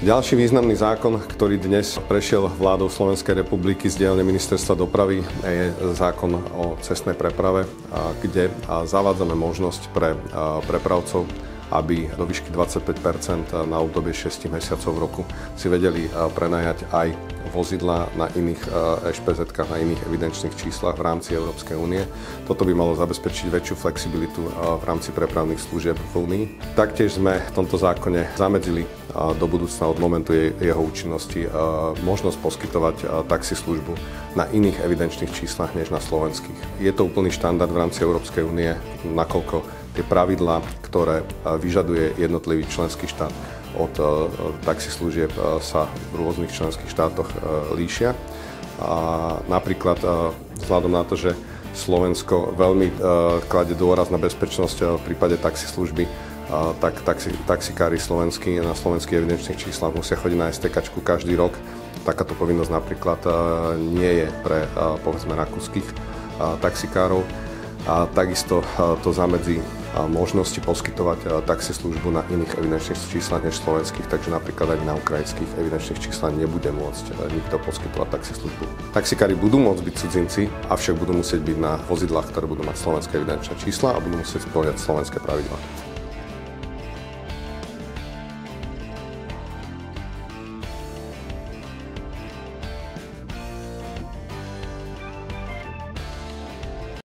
Ďalší významný zákon, ktorý dnes prešiel vládou Slovenskej republiky z dielne Ministerstva dopravy, je zákon o cestnej preprave, kde zavádzame možnosť pre prepravcov, aby do výšky 25% na obdobie 6 mesiacov v roku si vedeli prenajať aj vozidlá na iných ešpezetkách, na iných evidenčných číslach v rámci Európskej únie. Toto by malo zabezpečiť väčšiu flexibilitu v rámci prepravných služieb v Únii. Taktiež sme v tomto zákone zamedzili do budúcna od momentu jeho účinnosti možnosť poskytovať taxislužbu na iných evidenčných číslach než na slovenských. Je to úplný štandard v rámci Európskej únie, nakoľko tie pravidlá, ktoré vyžaduje jednotlivý členský štát od taxislúžieb, sa v rôznych členských štátoch líšia. Napríklad vzhľadom na to, že Slovensko veľmi kladie dôraz na bezpečnosť v prípade taxislužby, tak taxikári slovenskí na slovenských evidenčných číslach musia chodiť na STK každý rok. Takáto povinnosť napríklad nie je pre, povedzme, rakúskych taxikárov. A takisto to zamedzí možnosti poskytovať taxislužbu na iných evidenčných číslach než slovenských, takže napríklad aj na ukrajinských evidenčných číslach nebude môcť nikto poskytovať taxislužbu. Taxikári budú môcť byť cudzinci, avšak budú musieť byť na vozidlách, ktoré budú mať slovenské evidenčné čísla a budú musieť spĺňať slovenské pravidlá.